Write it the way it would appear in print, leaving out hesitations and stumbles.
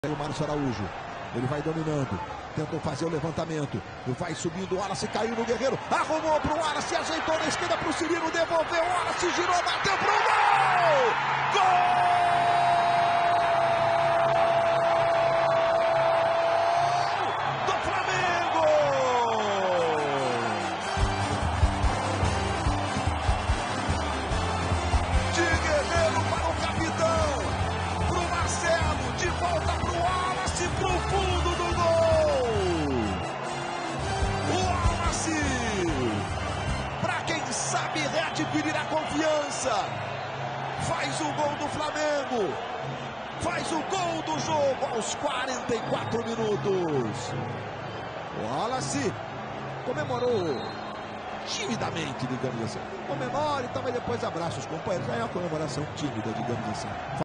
O Márcio Araújo, ele vai dominando, tentou fazer o levantamento, vai subindo, o Wallace caiu no Guerreiro, arrumou pro Wallace, ajeitou na esquerda pro Cirino, devolveu, o Wallace girou, bateu pro gol! Gol! Do Flamengo! De Guerreiro para o capitão, pro Marcelo, de volta pro Wallace, pro fundo do gol! O Wallace, pra quem sabe readquirir a confiança, faz o gol do Flamengo, faz o gol do jogo aos 44 minutos. O Wallace comemorou timidamente, digamos assim. Comemora e também depois abraça os companheiros. É uma comemoração tímida, digamos assim.